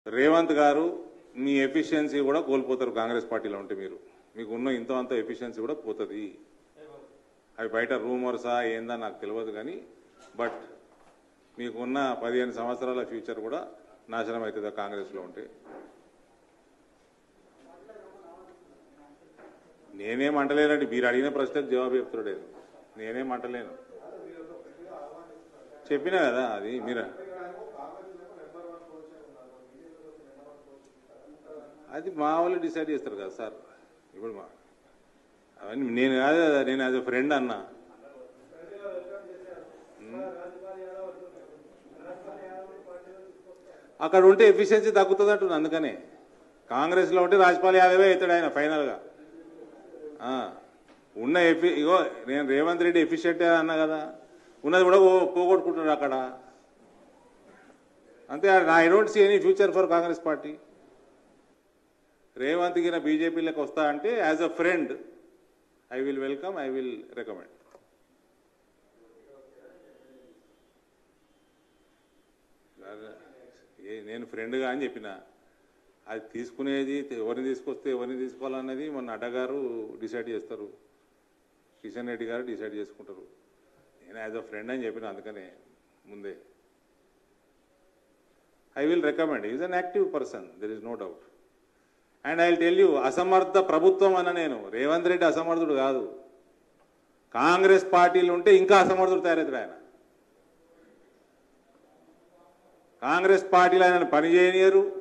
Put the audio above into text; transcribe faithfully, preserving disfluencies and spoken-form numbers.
రేవంత్ గారు మీ ఎఫిషియన్సీ కూడా కోల్పోతారు కాంగ్రెస్ పార్టీలో ఉంటే మీరు మీకు ఉన్న ఇంత అంత ఎఫిషియన్సీ కూడా పోతుంది అవి బయట రూమర్సా ఏందా నాకు తెలియదు కానీ బట్ మీకున్న పదిహేను సంవత్సరాల ఫ్యూచర్ కూడా నాశనం అవుతుంది కాంగ్రెస్లో ఉంటే నేనేం అంటలేనండి మీరు అడిగిన ప్రశ్నకు జవాబు చెప్తున్నాడు నేనేం అంటలేను చెప్పినా కదా అది మీరు అది మా వాళ్ళు డిసైడ్ చేస్తారు కదా సార్ ఇప్పుడు మా అవన్నీ నేను కాదు కదా నేను యాజ్ ఎ ఫ్రెండ్ అన్నా అక్కడ ఉంటే ఎఫిషియన్సీ తగ్గుతుంది అంటున్నా అందుకనే కాంగ్రెస్లో ఉంటే రాజ్పాల్ యాదవే అవుతాడు ఆయన ఫైనల్గా ఉన్న ఎఫి ఇగో నేను రేవంత్ రెడ్డి ఎఫిషియెంట్ అన్నా కదా ఉన్నది కూడా పోగొట్టుకుంటున్నాడు అక్కడ అంతే I don't see any future for Congress party Revanth గిన బీజేపీలోకి వస్తా అంటే as a friend I will welcome I will recommend నేను ఫ్రెండ్గా అని చెప్పిన అది తీసుకునేది ఎవరిని తీసుకొస్తే ఎవరిని తీసుకోవాలన్నది మొన్న అడ్డగారు డిసైడ్ చేస్తారు కిషన్ రెడ్డి గారు డిసైడ్ చేసుకుంటారు నేను యాజ్ అ ఫ్రెండ్ అని చెప్పిన అందుకనే ముందే I will recommend is an active person there is no doubt and I will tell you అసమర్థ ప్రభుత్వం అన్న నేను రేవంత్ రెడ్డి అసమర్థుడు కాదు కాంగ్రెస్ పార్టీలు ఉంటే ఇంకా అసమర్థుడు తయారవుతాడు ఆయన కాంగ్రెస్ పార్టీలు ఆయన పని చేయనియరు